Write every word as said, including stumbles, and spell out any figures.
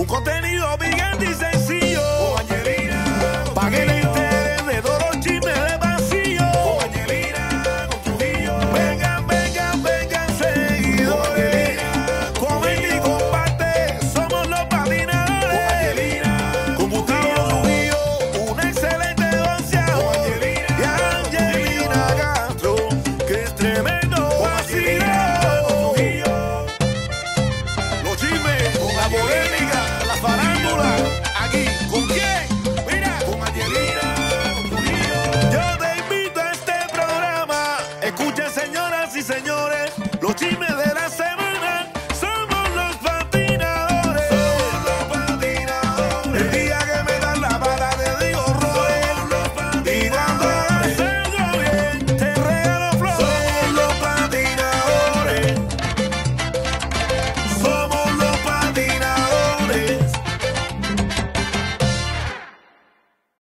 Un contenido brillante y sencillo. Con Angelina, pa' que le entere de todos los chismes de pasillo. Con Angelina, con Trujillo. Vengan, vengan, vengan seguidores. Comenta y comparte, somos los patinadores. Con Angelina, con Gustavo Trujillo, una excelente doncia. Con Angelina, y Angelina Castro, que es tremendo vacío. Los chismes, la polémica, la farándula, aquí.